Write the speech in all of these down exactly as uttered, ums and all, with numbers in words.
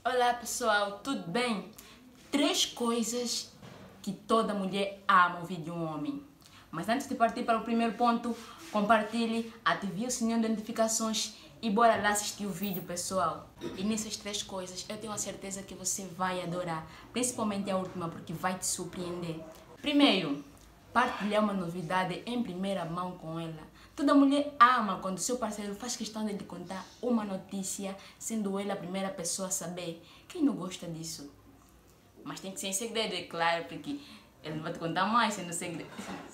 Olá pessoal, tudo bem? Três coisas que toda mulher ama ouvir de um homem. Mas antes de partir para o primeiro ponto, compartilhe, ative o sininho de notificações e bora lá assistir o vídeo, pessoal. E nessas três coisas eu tenho a certeza que você vai adorar, principalmente a última, porque vai te surpreender. Primeiro, partilhar uma novidade em primeira mão com ela. Toda mulher ama quando seu parceiro faz questão de lhe contar uma notícia, sendo ele a primeira pessoa a saber. Quem não gosta disso? Mas tem que ser em segredo, é claro, porque ele não vai te contar mais sendo segredo.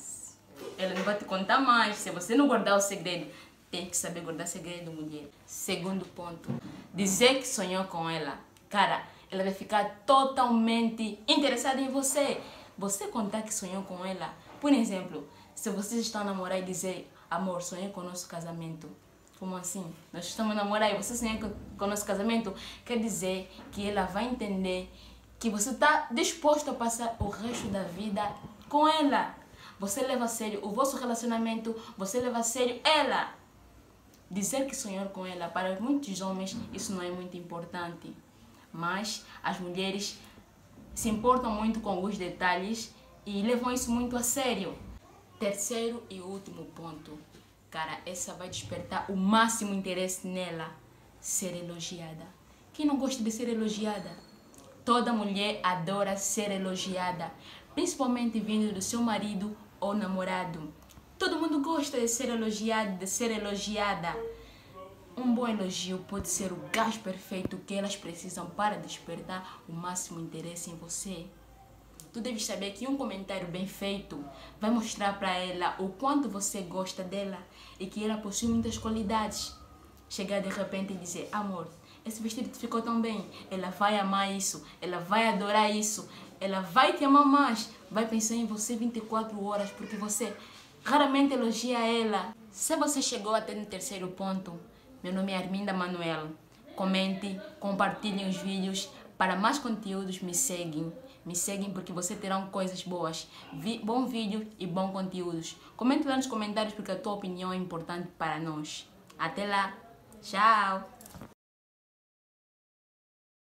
Ele não vai te contar mais. Se você não guardar o segredo, tem que saber guardar segredo, mulher. Segundo ponto, dizer que sonhou com ela. Cara, ela vai ficar totalmente interessada em você. Você contar que sonhou com ela. Por exemplo, se vocês estão a namorar e dizer: amor, sonhei com o nosso casamento. Como assim? Nós estamos a namorar e você sonha com, com o nosso casamento? Quer dizer que ela vai entender que você está disposto a passar o resto da vida com ela. Você leva a sério o vosso relacionamento, você leva a sério ela. Dizer que sonhou com ela, para muitos homens, isso não é muito importante. Mas as mulheres se importam muito com os detalhes e levam isso muito a sério. Terceiro e último ponto. Cara, essa vai despertar o máximo interesse nela. Ser elogiada. Quem não gosta de ser elogiada? Toda mulher adora ser elogiada, principalmente vindo do seu marido ou namorado. Todo mundo gosta de ser elogiado, de ser elogiada. Um bom elogio pode ser o gás perfeito que elas precisam para despertar o máximo interesse em você. Tu deves saber que um comentário bem feito vai mostrar para ela o quanto você gosta dela e que ela possui muitas qualidades. Chegar de repente e dizer: amor, esse vestido te ficou tão bem. Ela vai amar isso, ela vai adorar isso, ela vai te amar mais, vai pensar em você vinte e quatro horas, porque você raramente elogia ela. Se você chegou até no terceiro ponto, meu nome é Arminda Manuel. Comente, compartilhe os vídeos. Para mais conteúdos, me seguem. Me seguem porque você terá coisas boas. Vi, bom vídeo e bom conteúdos. Comente lá nos comentários porque a tua opinião é importante para nós. Até lá. Tchau.